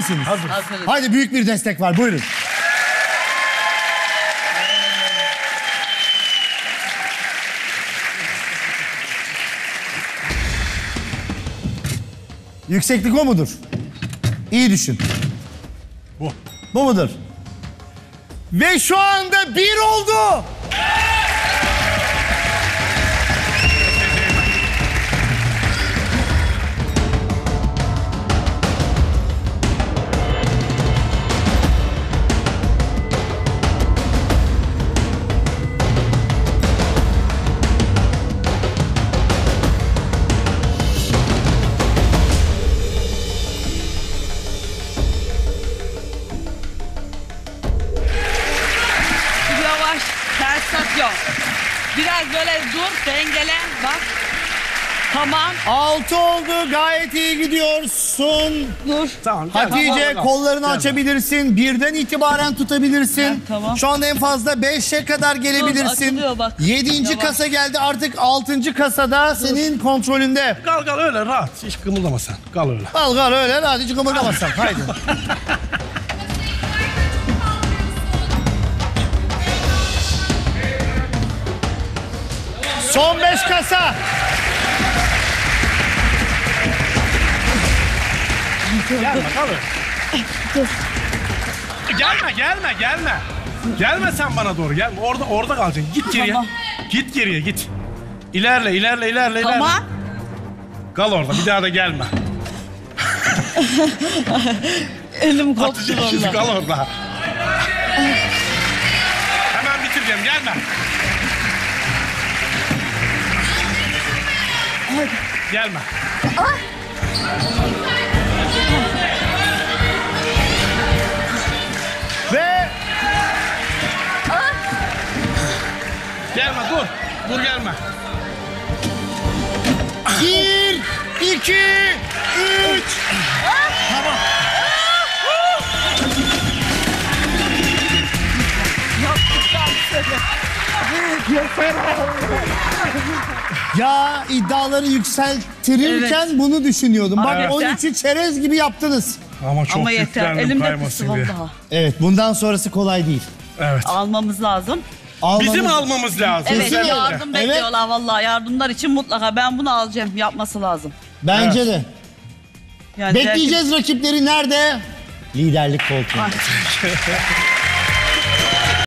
Hazırız. Haydi büyük bir destek var. Buyurun. Yükseklik o mudur? İyi düşün. Bu. Bu mudur? Ve şu anda 1 oldu. Yavaş, ters atıyor. Biraz böyle dur, dengele, bak. Tamam, 6 oldu. Gayet iyi gidiyorsun. dur. Tamam. Gel. Hatice Tamam. kollarını Gel. açabilirsin. 1'den itibaren tutabilirsin. Ha, tamam. Şu anda en fazla 5'e kadar gelebilirsin. açılıyor bak. 7. Yavaş. kasa geldi. Artık 6. kasada senin kontrolünde. Kal öyle rahat. Hiç kımıldama sen. Kal öyle. Al gal öyle hadi hiç kımıldamazsan. Haydi. Son 5 kasa. Gelme kal öyle. Gelme. Gelme sen bana doğru. Gelme. Orada kalacaksın. Git geriye. Tamam. Git geriye git. İlerle. Tamam. Kal orada. Bir daha da gelme. Elim koptu Atacağım şimdi. valla. Kal orada. Hemen bitireceğim. Gelme. Gelme. Ve Gelme dur. Dur gelme. 1, 2, 3. Ya iddiaları yükseltirirken Evet. bunu düşünüyordum. Bak Evet. 13'ü çerez gibi yaptınız. Ama çok Ama yeter, yüklendim elimde kaymasın kısım diye. daha. Evet bundan sonrası kolay değil. Evet. Almamız lazım. Bizim Almanız- almamız lazım. Evet, Kesinlikle. yardım Evet. bekliyorlar vallahi. Yardımlar için mutlaka ben bunu alacağım. Yapması lazım. Bence de. Yani Bekleyeceğiz rakipleri nerede? Liderlik koltuğunda. belki-